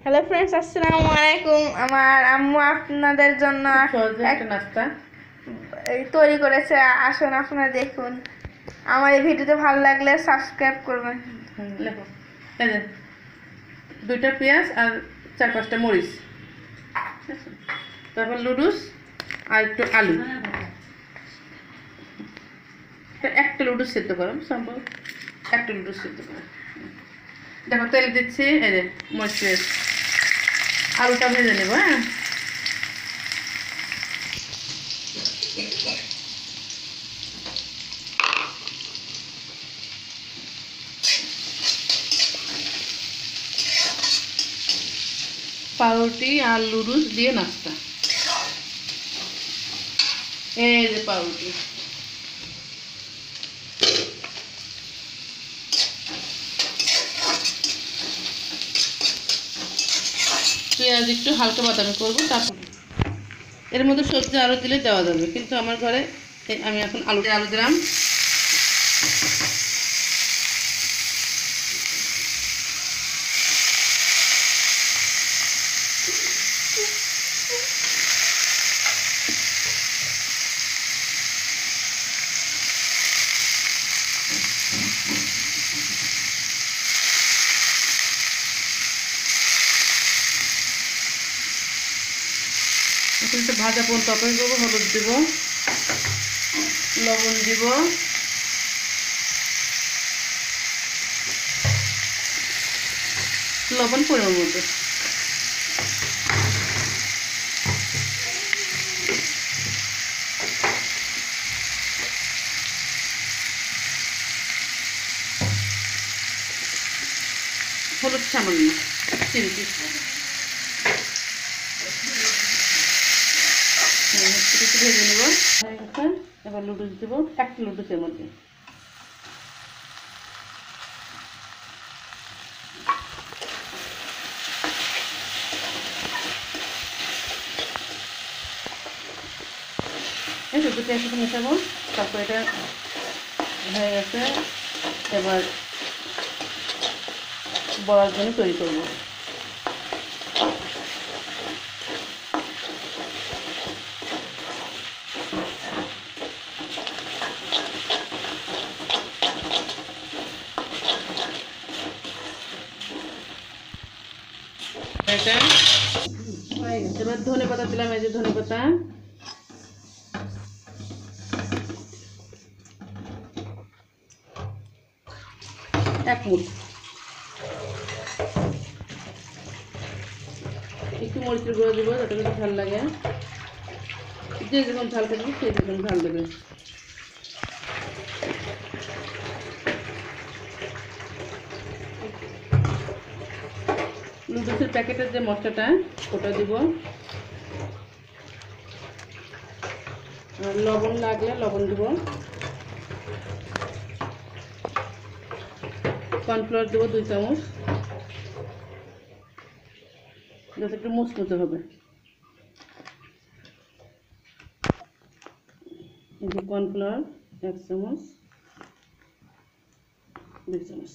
Hello friends, আসসালামু আলাইকুম। আমার আম্মু আপনাদের জন্য একটা নাস্তা তৈরি করেছে। আসুন আপনারা দেখুন। আমার এই ভিডিওতে ভালো লাগলে সাবস্ক্রাইব করবেন। লেখো। এই যে 2টা পেঁয়াজ আর 4-5টা মরিচ, তারপর লুডুস আর একটু আলু। একটা লুডুস সেদ্ধ করো, সম্ভব একটা লুডুস সেদ্ধ করো। দেখো তেল দিচ্ছি, এই যে মরিচ পেঁয়াজ, আলুটা ভেজে নেবো। হ্যাঁ, পাউরুটি আর লুডুস দিয়ে নাস্তা। এই যে পাউরুটি, পেঁয়াজ একটু হালকা বাদামি করবো, তারপর এর মধ্যে সবজি আলু দিলে দেওয়া যাবে, কিন্তু আমার ঘরে আমি এখন আলু দিলাম। এখন একটু ভাজা পর্যন্ত অপেক্ষা করবো। হলুদ দিব, লবণ দিব, লবণ পরিমাণ মতো, হলুদ সামান্য, চিনি একটু ভেজে নেব। এবার লুডুস দেবো, একটা লুডুসের মধ্যে। এই দুটো একসাথে মেশাবো। তারপর এটা হয়ে গেছে, এবার বড়ার জন্য তৈরি করবো। এটা এবার ধনে পাতা দিলাম, এই যে ধনে পাতা, এক মুঠ। একটু মরিচের গুঁড়ো দেবো যাতে করে ঝাল লাগে। যে যেরকম ঝাল খাবে সেই রকম ঝাল দেবে। নুডলসের প্যাকেটের যে মশলাটা ওটা দিব, আর লবণ লাগলে লবণ দিব, কর্নফ্লাওয়ার দেবো 2 চামচ, যাতে একটু মুচমুচে হবে। এই যে কর্নফ্লাওয়ার 1 চামচ, 2 চামচ,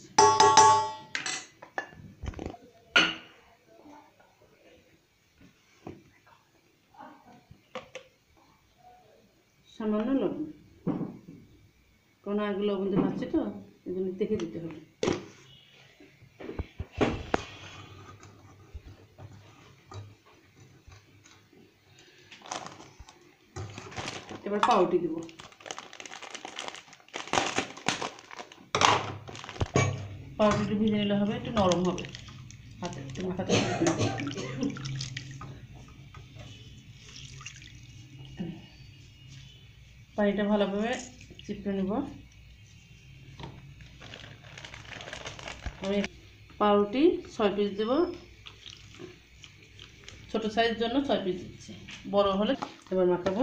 সামান্য লবণ, কারণ আগে লবণ দিয়ে ভাজছি তো, এই জন্য দেখে দিতে হবে। এবার পাউরুটি দেব, পাউরুটি ভিজে নিলে হবে, একটু নরম হবে, হাতে একটু মাখাতে। পানিটা ভালোভাবে চিপড়ে নেব। আমি পাউরুটি 6 পিস দেবো, ছোট সাইজ জন্য 6 পিস দিচ্ছি, বড় হলে। এবার মাখাবো,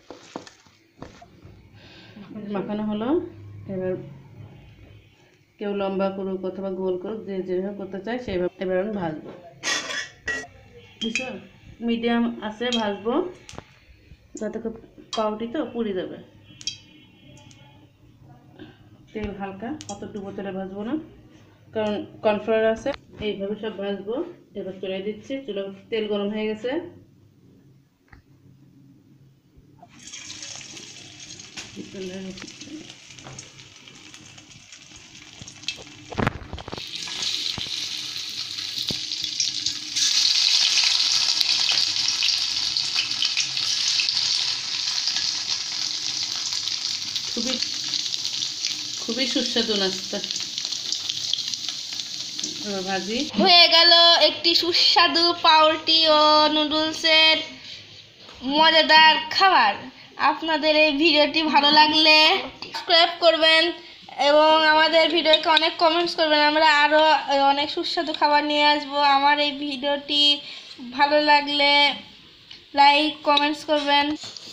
মাখানো হলো। এবার কেউ লম্বা করুক অথবা গোল করুক, যে যেভাবে করতে চায় সেইভাবে। এবার আমি ভাজবো, বুঝছো, মিডিয়াম আছে ভাজবো, যাতে পাউরুটি তো পুড়ে যাবে। তেল হালকা, অত ডুবো তেলে ভাজবো না, কারণ কর্নফ্লাওয়ার আছে। এইভাবে সব ভাজবো। এবার চুলায় দিচ্ছি, চুলা তেল গরম হয়ে গেছে। খুবই খুবই সুস্বাদু নাস্তা। এবার ভাজি হয়ে গেল একটি সুস্বাদু পাউরুটি ও নুডলসের মজাদার খাবার। আপনাদের এই ভিডিওটি ভালো লাগলে সাবস্ক্রাইব করবেন এবং আমাদের ভিডিওকে অনেক কমেন্টস করবেন। আমরা আরও অনেক সুস্বাদু খাবার নিয়ে আসবো। আমার এই ভিডিওটি ভালো লাগলে লাইক কমেন্টস করবেন।